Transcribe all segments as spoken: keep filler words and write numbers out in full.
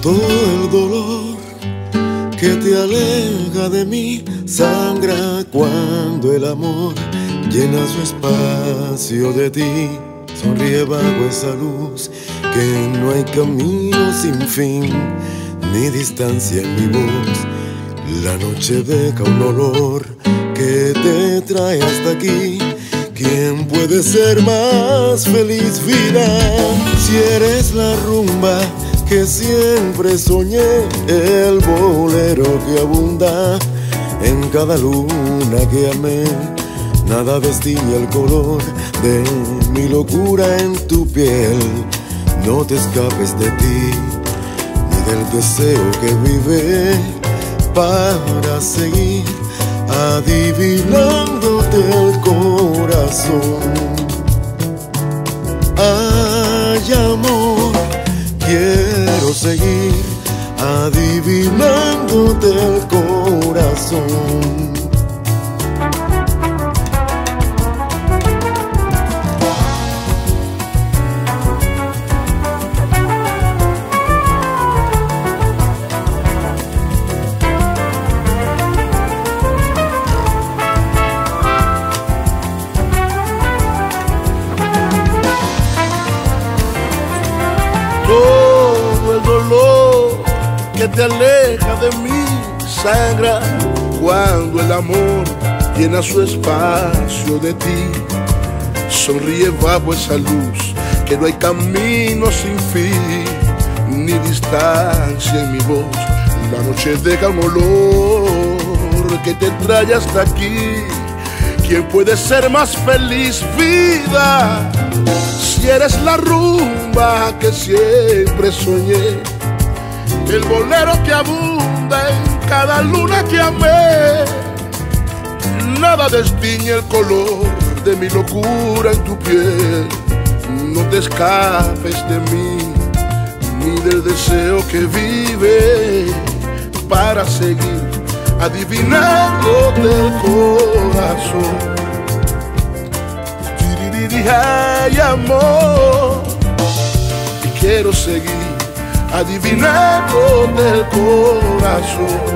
Todo el dolor que te aleja de mí sangra cuando el amor llena su espacio de ti. Sonríe bajo esa luz, que no hay camino sin fin, ni distancia en mi voz. La noche deja un olor que te trae hasta aquí. ¿Quién puede ser más feliz, vida? Si eres la rumba que siempre soñé, el bolero que abunda en cada luna que amé. Nada destilla el color de mi locura en tu piel. No te escapes de ti, ni del deseo que vive para seguir adivinándote el corazón. Ay, amor, quiero seguir adivinándote el corazón. Todo el dolor que te aleja de mí sangra cuando el amor llena su espacio de ti. Sonríe bajo esa luz, que no hay camino sin fin, ni distancia en mi voz. La noche deja un olor que te trae hasta aquí. ¿Quién puede ser más feliz, vida? Si eres la rumba que siempre soñé, el bolero que abunda en cada luna que amé. Nada destiñe el color de mi locura en tu piel. No te escapes de mí, ni del deseo que vive para seguir adivinándote el corazón. Ay, amor, y quiero seguir adivinándote el corazón.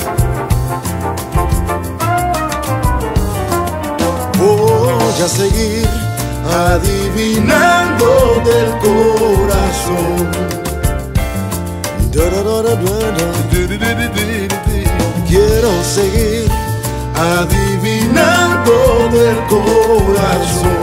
Voy a seguir adivinándote el corazón. Quiero seguir adivinándote el corazón.